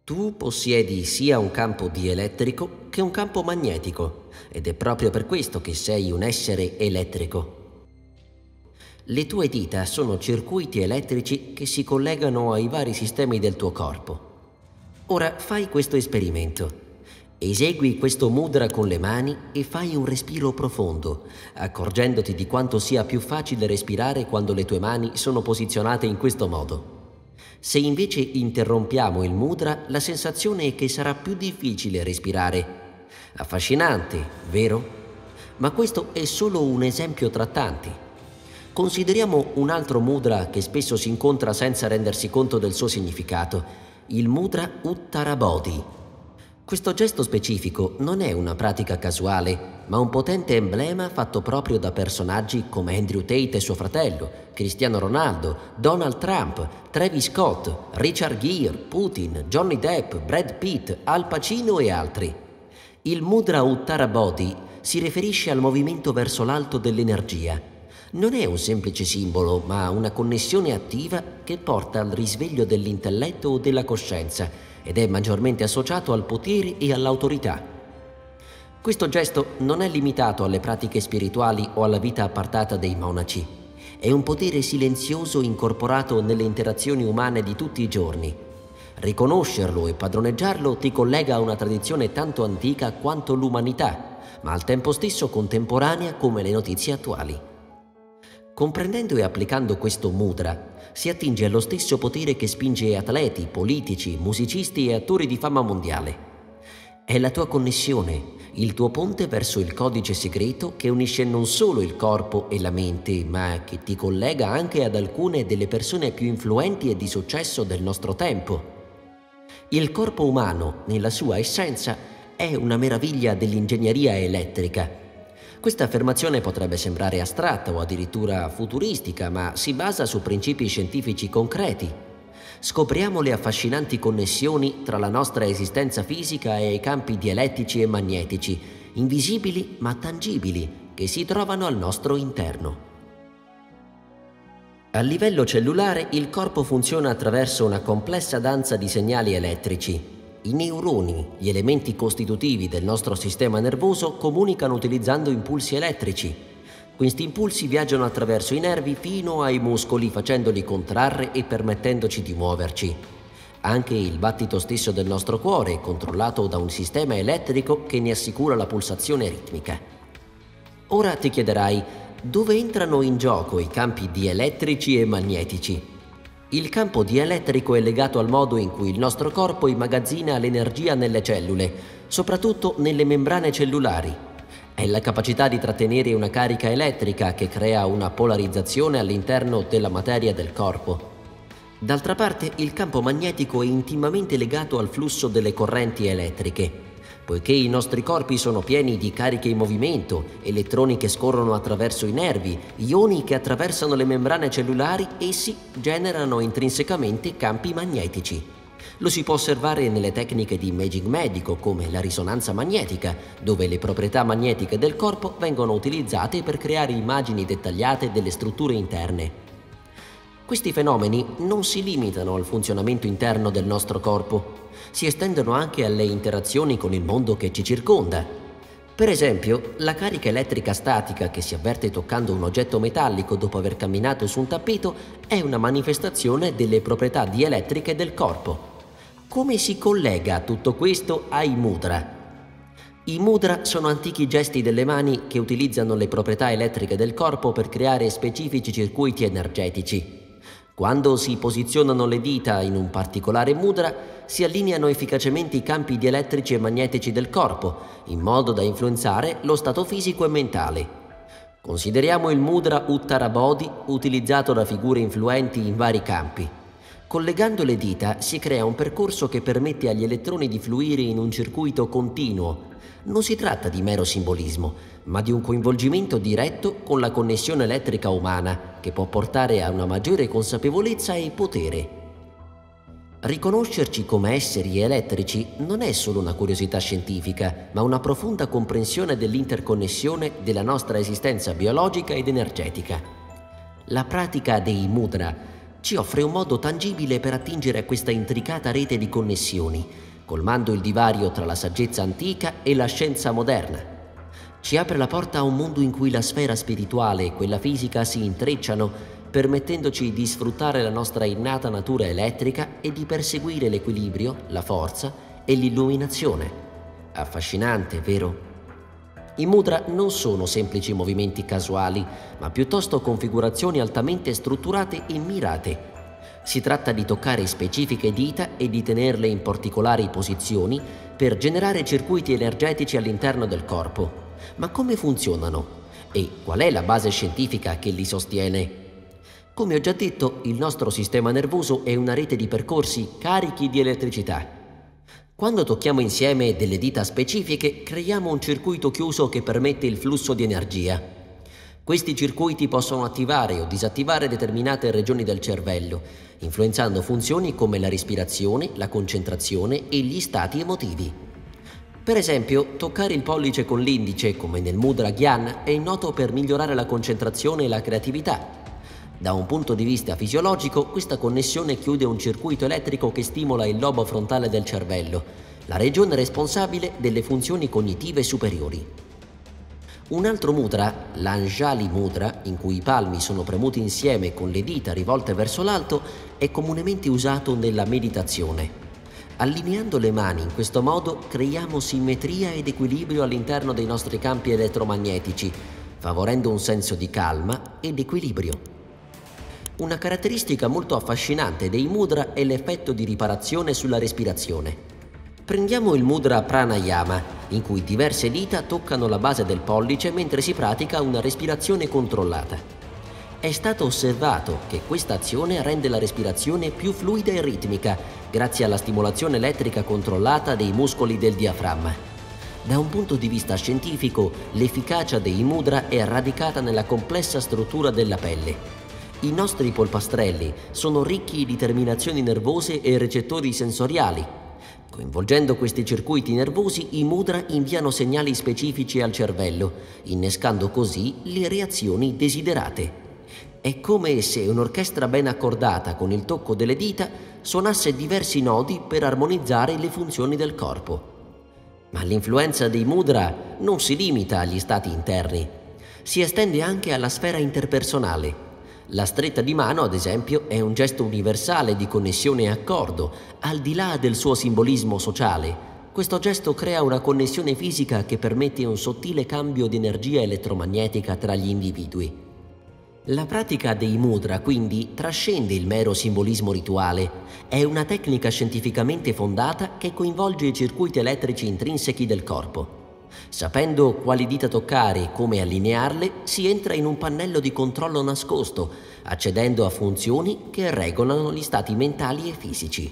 Tu possiedi sia un campo dielettrico che un campo magnetico, ed è proprio per questo che sei un essere elettrico. Le tue dita sono circuiti elettrici che si collegano ai vari sistemi del tuo corpo. Ora fai questo esperimento. Esegui questo mudra con le mani e fai un respiro profondo, accorgendoti di quanto sia più facile respirare quando le tue mani sono posizionate in questo modo. Se invece interrompiamo il mudra, la sensazione è che sarà più difficile respirare. Affascinante, vero? Ma questo è solo un esempio tra tanti. Consideriamo un altro mudra che spesso si incontra senza rendersi conto del suo significato, il mudra Uttara Bodhi. Questo gesto specifico non è una pratica casuale, ma un potente emblema fatto proprio da personaggi come Andrew Tate e suo fratello, Cristiano Ronaldo, Donald Trump, Travis Scott, Richard Gere, Putin, Johnny Depp, Brad Pitt, Al Pacino e altri. Il mudra Uttara Bodhi si riferisce al movimento verso l'alto dell'energia. Non è un semplice simbolo, ma una connessione attiva che porta al risveglio dell'intelletto o della coscienza ed è maggiormente associato al potere e all'autorità. Questo gesto non è limitato alle pratiche spirituali o alla vita appartata dei monaci. È un potere silenzioso incorporato nelle interazioni umane di tutti i giorni. Riconoscerlo e padroneggiarlo ti collega a una tradizione tanto antica quanto l'umanità, ma al tempo stesso contemporanea come le notizie attuali. Comprendendo e applicando questo mudra, si attinge allo stesso potere che spinge atleti, politici, musicisti e attori di fama mondiale. È la tua connessione, il tuo ponte verso il codice segreto che unisce non solo il corpo e la mente, ma che ti collega anche ad alcune delle persone più influenti e di successo del nostro tempo. Il corpo umano, nella sua essenza, è una meraviglia dell'ingegneria elettrica. Questa affermazione potrebbe sembrare astratta o addirittura futuristica, ma si basa su principi scientifici concreti. Scopriamo le affascinanti connessioni tra la nostra esistenza fisica e i campi dielettrici e magnetici, invisibili ma tangibili, che si trovano al nostro interno. A livello cellulare, il corpo funziona attraverso una complessa danza di segnali elettrici. I neuroni, gli elementi costitutivi del nostro sistema nervoso, comunicano utilizzando impulsi elettrici. Questi impulsi viaggiano attraverso i nervi fino ai muscoli, facendoli contrarre e permettendoci di muoverci. Anche il battito stesso del nostro cuore è controllato da un sistema elettrico che ne assicura la pulsazione ritmica. Ora ti chiederai, dove entrano in gioco i campi dielettrici e magnetici? Il campo dielettrico è legato al modo in cui il nostro corpo immagazzina l'energia nelle cellule, soprattutto nelle membrane cellulari. È la capacità di trattenere una carica elettrica che crea una polarizzazione all'interno della materia del corpo. D'altra parte, il campo magnetico è intimamente legato al flusso delle correnti elettriche. Poiché i nostri corpi sono pieni di cariche in movimento, elettroni che scorrono attraverso i nervi, ioni che attraversano le membrane cellulari, essi generano intrinsecamente campi magnetici. Lo si può osservare nelle tecniche di imaging medico, come la risonanza magnetica, dove le proprietà magnetiche del corpo vengono utilizzate per creare immagini dettagliate delle strutture interne. Questi fenomeni non si limitano al funzionamento interno del nostro corpo, si estendono anche alle interazioni con il mondo che ci circonda. Per esempio, la carica elettrica statica che si avverte toccando un oggetto metallico dopo aver camminato su un tappeto è una manifestazione delle proprietà dielettriche del corpo. Come si collega tutto questo ai mudra? I mudra sono antichi gesti delle mani che utilizzano le proprietà elettriche del corpo per creare specifici circuiti energetici. Quando si posizionano le dita in un particolare mudra, si allineano efficacemente i campi dielettrici e magnetici del corpo, in modo da influenzare lo stato fisico e mentale. Consideriamo il mudra Uttara Bodhi utilizzato da figure influenti in vari campi. Collegando le dita si crea un percorso che permette agli elettroni di fluire in un circuito continuo. Non si tratta di mero simbolismo, ma di un coinvolgimento diretto con la connessione elettrica umana, che può portare a una maggiore consapevolezza e potere. Riconoscerci come esseri elettrici non è solo una curiosità scientifica, ma una profonda comprensione dell'interconnessione della nostra esistenza biologica ed energetica. La pratica dei mudra ci offre un modo tangibile per attingere a questa intricata rete di connessioni, colmando il divario tra la saggezza antica e la scienza moderna. Ci apre la porta a un mondo in cui la sfera spirituale e quella fisica si intrecciano, permettendoci di sfruttare la nostra innata natura elettrica e di perseguire l'equilibrio, la forza e l'illuminazione. Affascinante, vero? I mudra non sono semplici movimenti casuali, ma piuttosto configurazioni altamente strutturate e mirate. Si tratta di toccare specifiche dita e di tenerle in particolari posizioni per generare circuiti energetici all'interno del corpo. Ma come funzionano? E qual è la base scientifica che li sostiene? Come ho già detto, il nostro sistema nervoso è una rete di percorsi carichi di elettricità. Quando tocchiamo insieme delle dita specifiche, creiamo un circuito chiuso che permette il flusso di energia. Questi circuiti possono attivare o disattivare determinate regioni del cervello, influenzando funzioni come la respirazione, la concentrazione e gli stati emotivi. Per esempio, toccare il pollice con l'indice, come nel mudra Gyan, è noto per migliorare la concentrazione e la creatività. Da un punto di vista fisiologico, questa connessione chiude un circuito elettrico che stimola il lobo frontale del cervello, la regione responsabile delle funzioni cognitive superiori. Un altro mudra, l'Anjali Mudra, in cui i palmi sono premuti insieme con le dita rivolte verso l'alto, è comunemente usato nella meditazione. Allineando le mani in questo modo creiamo simmetria ed equilibrio all'interno dei nostri campi elettromagnetici, favorendo un senso di calma ed equilibrio. Una caratteristica molto affascinante dei mudra è l'effetto di riparazione sulla respirazione. Prendiamo il mudra pranayama, in cui diverse dita toccano la base del pollice mentre si pratica una respirazione controllata. È stato osservato che questa azione rende la respirazione più fluida e ritmica, grazie alla stimolazione elettrica controllata dei muscoli del diaframma. Da un punto di vista scientifico, l'efficacia dei mudra è radicata nella complessa struttura della pelle. I nostri polpastrelli sono ricchi di terminazioni nervose e recettori sensoriali. Coinvolgendo questi circuiti nervosi, i mudra inviano segnali specifici al cervello, innescando così le reazioni desiderate. È come se un'orchestra ben accordata con il tocco delle dita suonasse diversi nodi per armonizzare le funzioni del corpo. Ma l'influenza dei mudra non si limita agli stati interni, si estende anche alla sfera interpersonale. La stretta di mano, ad esempio, è un gesto universale di connessione e accordo, al di là del suo simbolismo sociale. Questo gesto crea una connessione fisica che permette un sottile cambio di energia elettromagnetica tra gli individui. La pratica dei mudra, quindi, trascende il mero simbolismo rituale. È una tecnica scientificamente fondata che coinvolge i circuiti elettrici intrinseci del corpo. Sapendo quali dita toccare e come allinearle, si entra in un pannello di controllo nascosto, accedendo a funzioni che regolano gli stati mentali e fisici.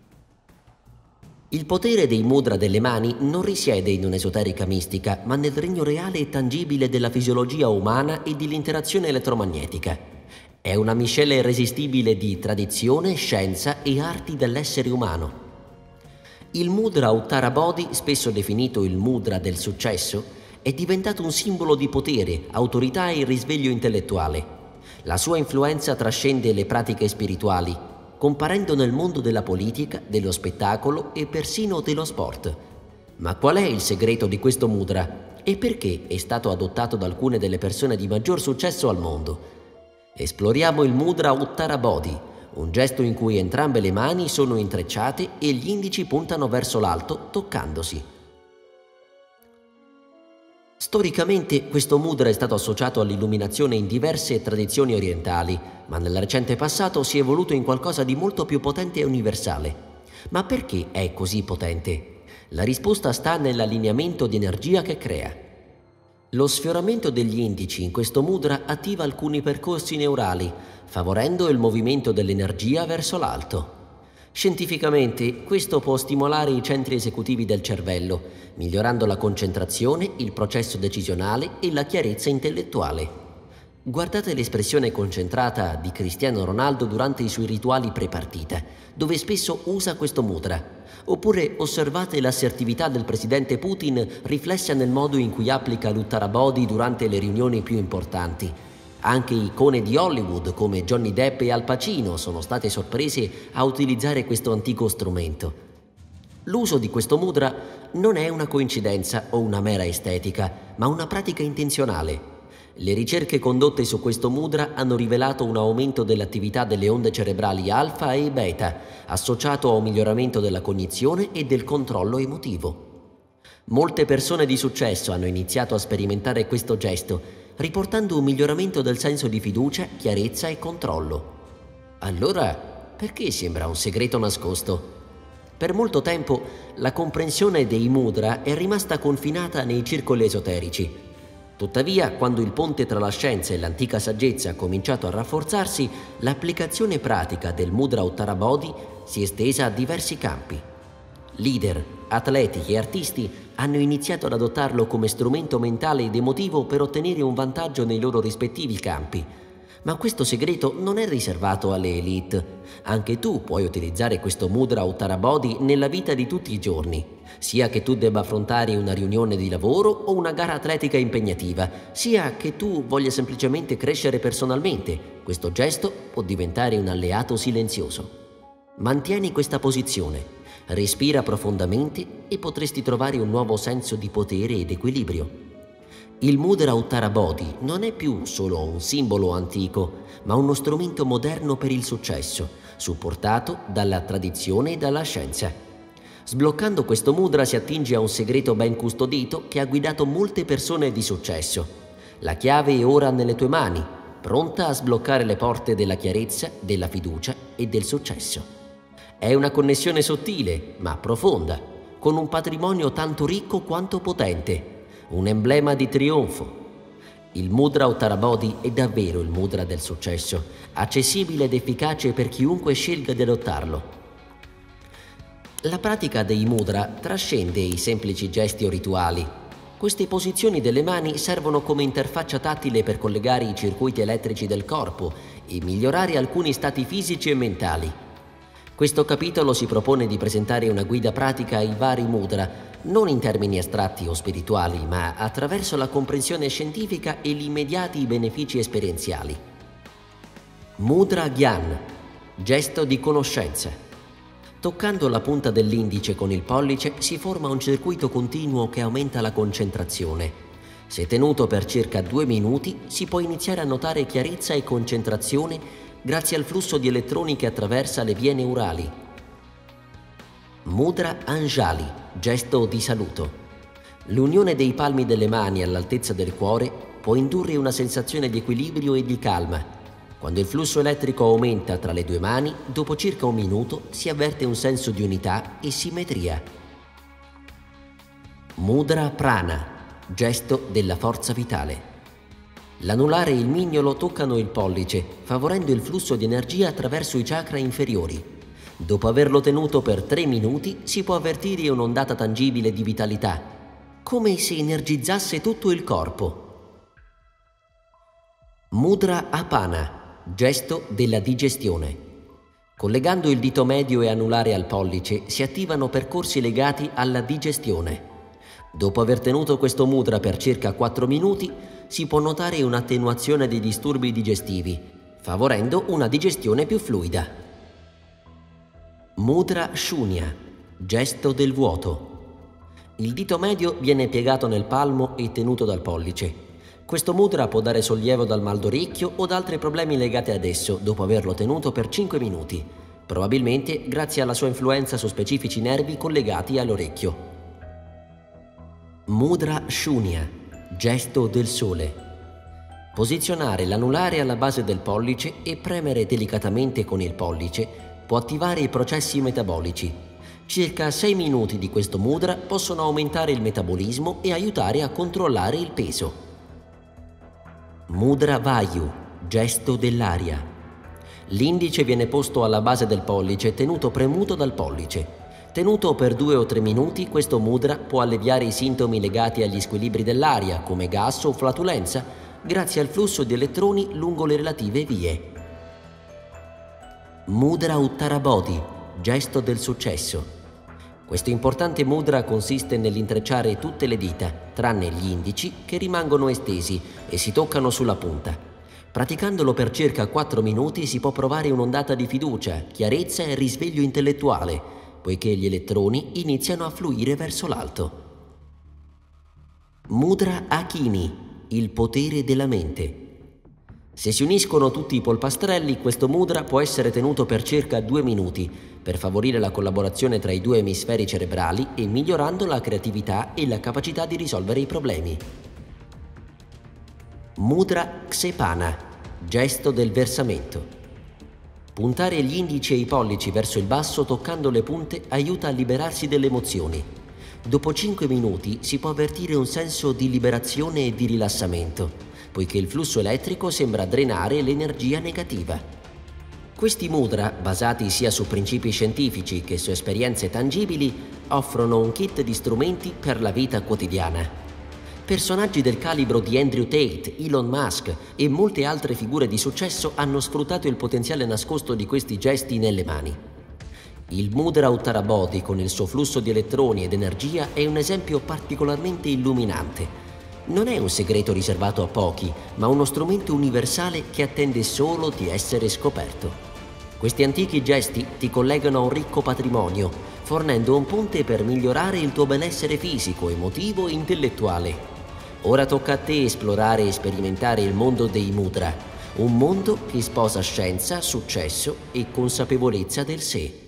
Il potere dei mudra delle mani non risiede in un'esoterica mistica, ma nel regno reale e tangibile della fisiologia umana e dell'interazione elettromagnetica. È una miscela irresistibile di tradizione, scienza e arti dell'essere umano. Il mudra Uttara Bodhi, spesso definito il mudra del successo, è diventato un simbolo di potere, autorità e risveglio intellettuale. La sua influenza trascende le pratiche spirituali, comparendo nel mondo della politica, dello spettacolo e persino dello sport. Ma qual è il segreto di questo mudra e perché è stato adottato da alcune delle persone di maggior successo al mondo? Esploriamo il mudra Uttara Bodhi, un gesto in cui entrambe le mani sono intrecciate e gli indici puntano verso l'alto, toccandosi. Storicamente questo mudra è stato associato all'illuminazione in diverse tradizioni orientali, ma nel recente passato si è evoluto in qualcosa di molto più potente e universale. Ma perché è così potente? La risposta sta nell'allineamento di energia che crea. Lo sfioramento degli indici in questo mudra attiva alcuni percorsi neurali, favorendo il movimento dell'energia verso l'alto. Scientificamente, questo può stimolare i centri esecutivi del cervello, migliorando la concentrazione, il processo decisionale e la chiarezza intellettuale. Guardate l'espressione concentrata di Cristiano Ronaldo durante i suoi rituali pre-partita, dove spesso usa questo mudra. Oppure osservate l'assertività del presidente Putin riflessa nel modo in cui applica l'Uttara Bodhi durante le riunioni più importanti. Anche icone di Hollywood come Johnny Depp e Al Pacino sono state sorprese a utilizzare questo antico strumento. L'uso di questo mudra non è una coincidenza o una mera estetica, ma una pratica intenzionale. Le ricerche condotte su questo mudra hanno rivelato un aumento dell'attività delle onde cerebrali alfa e beta, associato a un miglioramento della cognizione e del controllo emotivo. Molte persone di successo hanno iniziato a sperimentare questo gesto, riportando un miglioramento del senso di fiducia, chiarezza e controllo. Allora, perché sembra un segreto nascosto? Per molto tempo la comprensione dei mudra è rimasta confinata nei circoli esoterici. Tuttavia, quando il ponte tra la scienza e l'antica saggezza ha cominciato a rafforzarsi, l'applicazione pratica del mudra Uttara Bodhi si è estesa a diversi campi. Leader, atleti e artisti hanno iniziato ad adottarlo come strumento mentale ed emotivo per ottenere un vantaggio nei loro rispettivi campi. Ma questo segreto non è riservato alle elite. Anche tu puoi utilizzare questo mudra Uttara Bodhi nella vita di tutti i giorni, sia che tu debba affrontare una riunione di lavoro o una gara atletica impegnativa, sia che tu voglia semplicemente crescere personalmente. Questo gesto può diventare un alleato silenzioso. Mantieni questa posizione, respira profondamente e potresti trovare un nuovo senso di potere ed equilibrio. Il mudra Uttara Bodhi non è più solo un simbolo antico, ma uno strumento moderno per il successo, supportato dalla tradizione e dalla scienza. Sbloccando questo mudra si attinge a un segreto ben custodito che ha guidato molte persone di successo. La chiave è ora nelle tue mani, pronta a sbloccare le porte della chiarezza, della fiducia e del successo. È una connessione sottile, ma profonda, con un patrimonio tanto ricco quanto potente. Un emblema di trionfo. Il mudra Uttara Bodhi è davvero il mudra del successo, accessibile ed efficace per chiunque scelga di adottarlo. La pratica dei mudra trascende i semplici gesti o rituali. Queste posizioni delle mani servono come interfaccia tattile per collegare i circuiti elettrici del corpo e migliorare alcuni stati fisici e mentali. Questo capitolo si propone di presentare una guida pratica ai vari mudra, non in termini astratti o spirituali, ma attraverso la comprensione scientifica e gli immediati benefici esperienziali. Mudra Gyan, gesto di conoscenza. Toccando la punta dell'indice con il pollice si forma un circuito continuo che aumenta la concentrazione. Se tenuto per circa 2 minuti, si può iniziare a notare chiarezza e concentrazione grazie al flusso di elettroni che attraversa le vie neurali. Mudra Anjali, gesto di saluto. L'unione dei palmi delle mani all'altezza del cuore può indurre una sensazione di equilibrio e di calma. Quando il flusso elettrico aumenta tra le due mani, dopo circa 1 minuto si avverte un senso di unità e simmetria. Mudra Prana, gesto della forza vitale. L'anulare e il mignolo toccano il pollice, favorendo il flusso di energia attraverso i chakra inferiori. Dopo averlo tenuto per 3 minuti si può avvertire un'ondata tangibile di vitalità, come se energizzasse tutto il corpo. Mudra Apana, gesto della digestione. Collegando il dito medio e anulare al pollice si attivano percorsi legati alla digestione. Dopo aver tenuto questo mudra per circa 4 minuti si può notare un'attenuazione dei disturbi digestivi, favorendo una digestione più fluida. Mudra Shunya, gesto del vuoto. Il dito medio viene piegato nel palmo e tenuto dal pollice. Questo mudra può dare sollievo dal mal d'orecchio o da altri problemi legati ad esso dopo averlo tenuto per 5 minuti, probabilmente grazie alla sua influenza su specifici nervi collegati all'orecchio. Mudra Shunya, gesto del sole. Posizionare l'anulare alla base del pollice e premere delicatamente con il pollice può attivare i processi metabolici. Circa 6 minuti di questo mudra possono aumentare il metabolismo e aiutare a controllare il peso. Mudra Vayu, gesto dell'aria. L'indice viene posto alla base del pollice tenuto premuto dal pollice. Tenuto per 2 o 3 minuti, questo mudra può alleviare i sintomi legati agli squilibri dell'aria, come gas o flatulenza, grazie al flusso di elettroni lungo le relative vie. Mudra Uttara Bodhi, gesto del successo. Questo importante mudra consiste nell'intrecciare tutte le dita, tranne gli indici che rimangono estesi e si toccano sulla punta. Praticandolo per circa 4 minuti si può provare un'ondata di fiducia, chiarezza e risveglio intellettuale, poiché gli elettroni iniziano a fluire verso l'alto. Mudra Akini, il potere della mente. Se si uniscono tutti i polpastrelli, questo mudra può essere tenuto per circa 2 minuti, per favorire la collaborazione tra i due emisferi cerebrali e migliorando la creatività e la capacità di risolvere i problemi. Mudra Ksepana, gesto del versamento. Puntare gli indici e i pollici verso il basso toccando le punte aiuta a liberarsi delle emozioni. Dopo 5 minuti si può avvertire un senso di liberazione e di rilassamento, poiché il flusso elettrico sembra drenare l'energia negativa. Questi mudra, basati sia su principi scientifici che su esperienze tangibili, offrono un kit di strumenti per la vita quotidiana. Personaggi del calibro di Andrew Tate, Elon Musk e molte altre figure di successo hanno sfruttato il potenziale nascosto di questi gesti nelle mani. Il Mudra Uttarabodhi, con il suo flusso di elettroni ed energia, è un esempio particolarmente illuminante. Non è un segreto riservato a pochi, ma uno strumento universale che attende solo di essere scoperto. Questi antichi gesti ti collegano a un ricco patrimonio, fornendo un ponte per migliorare il tuo benessere fisico, emotivo e intellettuale. Ora tocca a te esplorare e sperimentare il mondo dei mudra, un mondo che sposa scienza, successo e consapevolezza del sé.